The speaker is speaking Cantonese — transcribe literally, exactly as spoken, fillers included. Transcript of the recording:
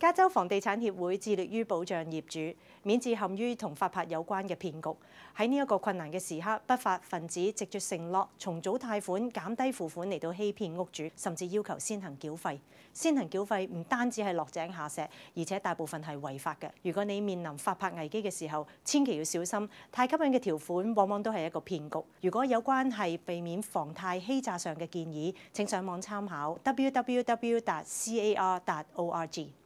加州房地產協會致力於保障業主，免致陷於同發拍有關嘅騙局。喺呢一個困難嘅時刻，不法分子藉住承諾重組貸款、減低付款嚟到欺騙屋主，甚至要求先行繳費。先行繳費唔單止係落井下石，而且大部分係違法嘅。如果你面臨發拍危機嘅時候，千祈要小心，太吸引嘅條款往往都係一個騙局。如果有關係避免房貸欺詐上嘅建議，請上網參考 w w w dot c a r dot org。